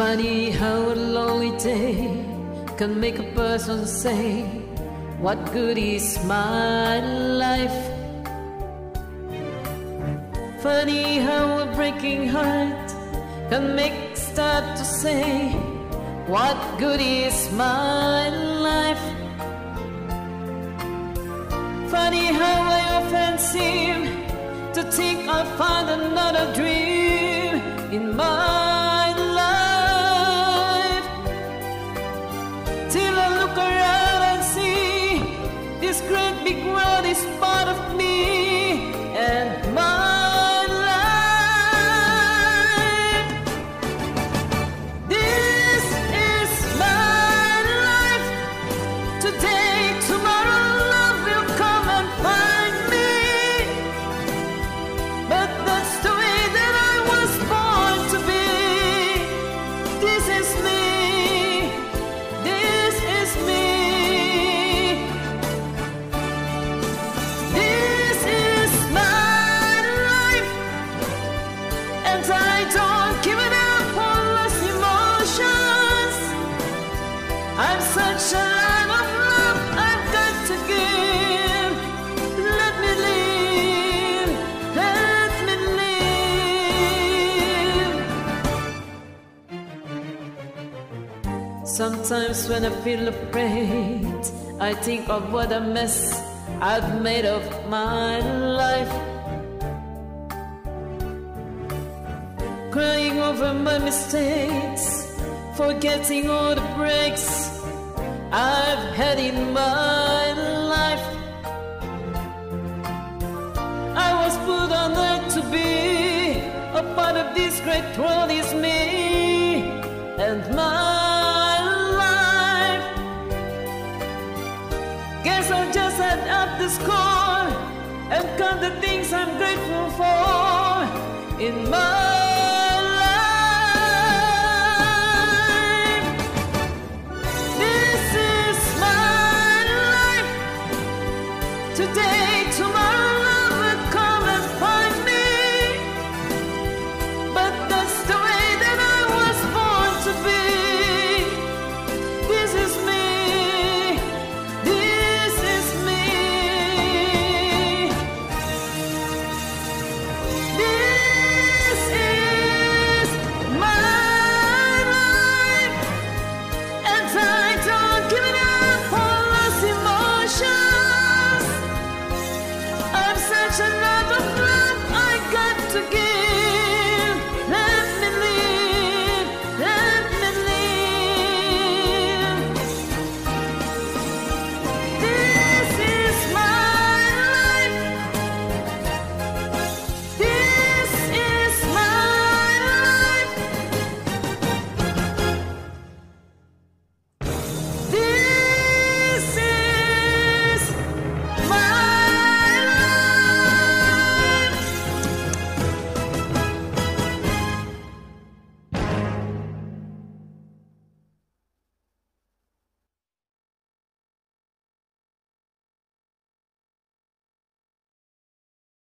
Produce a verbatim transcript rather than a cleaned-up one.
Funny how a lonely day can make a person say, what good is my life? Funny how a breaking heart can make start to say, what good is my life? Funny how I often seem to think I'll find another dream in my life, till I look around and see this great big world is part of me and my life. This is my life. Today, tomorrow, love will come and find me, but that's the way that I was born to be. This is me. This is me. This is my life, and I don't give it up for lost emotions. I'm such a land of love I've got to give. Let me live, let me live. Sometimes when I feel afraid, I think of what a mess I've made of my life, crying over my mistakes, forgetting all the breaks I've had in my life. I was put on earth to be a part of this great world is me and my life. Guess I'll just add up the score and count the things I'm grateful for in my